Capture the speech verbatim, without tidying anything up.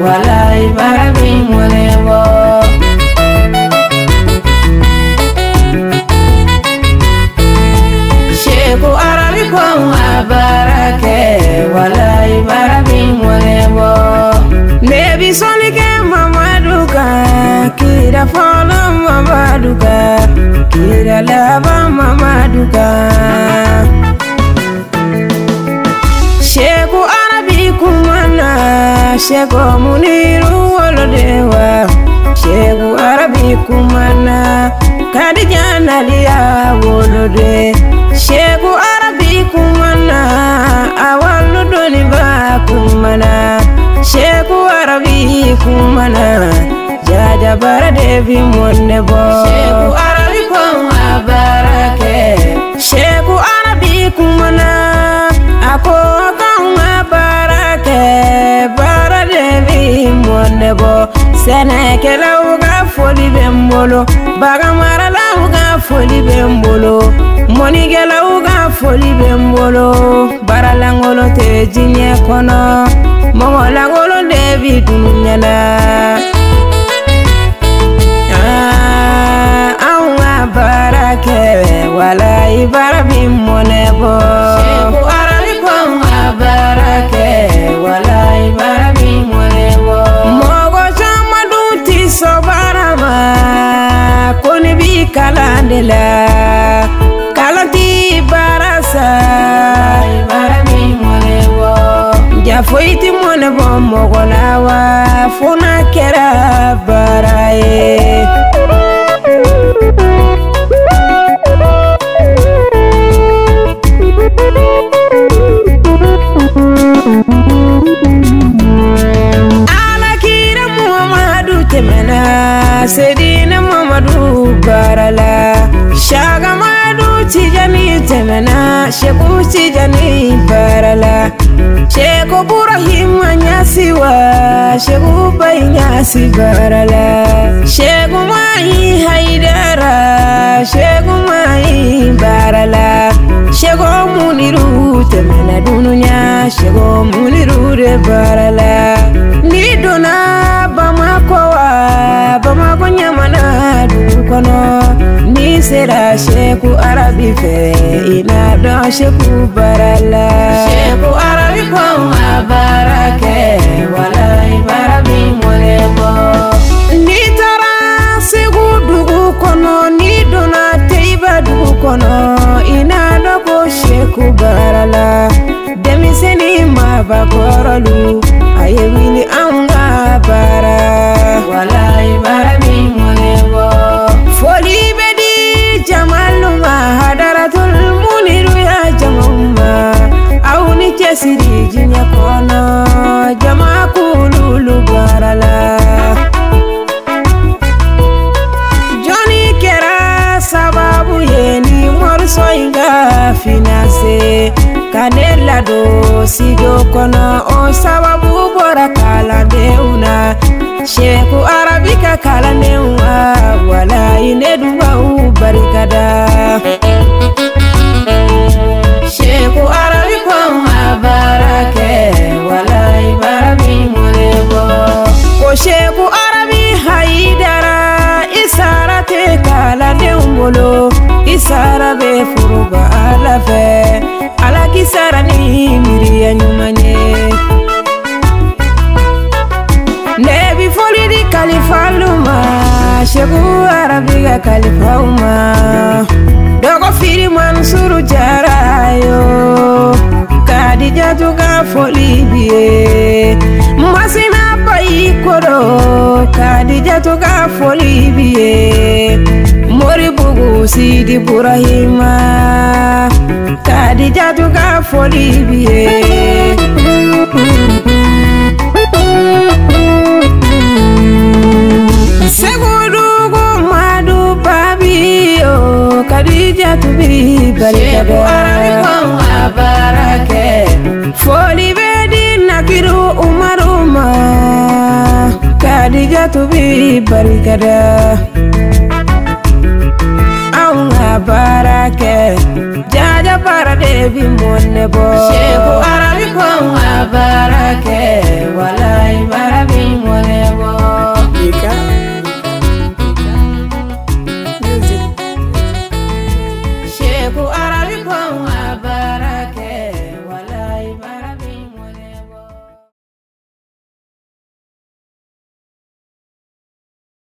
walai barabi monebo. Sheku Arabi kwa barake walai barabi monebo. Nebi solike mamaduka kira fala mamaduka kira laba mamaduka. Sheku Arabi kumana Sheku Muniru wolodewa. Sheku Arabi kumana Kadija nalia wolode. Sheku Arabi kumana awaludoni ba kumana. Sheku Arabi kumana jaja bara devi monebo. Sheku Arabi kwa barake. Sheku Arabi kumana ako kwa barake bara devi monebo. Seneke la uga foli bembolo bagamara la uga foli bembolo monige la uga foli bembolo baralangolo te jinye kono mongola golo devi dunyana. Ah awa barake walai barabi monebo. Sheku Arabi kwa barake walai barabi monebo. Mogo chamadu ti sobarama koni bi kalandela kalanti barasa barabi monebo. Jafoiti monebo mogolawa funa kera baraye. Alakira Muhammadu temena Sedina Muhammadu barala Shaga Madu Tijani temena Sheku Tijani barala Sheku Burahim Nyasiwa Sheku Bay Nyasi barala Sheku Mai Haidara Sheku Mai barala Sheku Muniru temena dununya Sheku Muniru de barala Nidona Bamako wa Bamako nyamana dukono Ni sera Sheku Arabi fe ina do Sheku barala. Sheku Arabi kwa barake walai barabi monebo. Ni tara segu dugu kono ni dona teiba dugu kono ina do ko Sheku barala. Demiseni mabagorolu ayewini anga bara walai barabi monebo. Foli bedi jamaluma hadaratul muniru ya jamuma auni chesiri jinya kono jama kululu barala. Johnny kera sababu yeni morso inga finance kanela do sigo kono o sababu bora kala deuna. Sheku Arabi ka kala newa wala ineduwa ubarikada. Sheku Arabi kwa barake wala barabi monebo. Ko Sheku Arabi haidara isara te kala deumbolo isara be furuba alafe ala kisara ni miriya nyumanye. Nebi foli di kalifaluma Sheku Arabi ga kalifauma dogo firi Mansuru jarayo Kadija tuga foli biye masina pai koro Kadija tuga foli biye mori bugu Sidi Burahima Kadija tuga foli biye. Segudugu madu babio Kadija tubi barikada. Sheku Arabi kwa barake foli bedi nakiru umaruma Kadija tubi barikada. Aunga barake jaja para devi monebo. Sheku Arabi con abarake walai marabi molewo Ika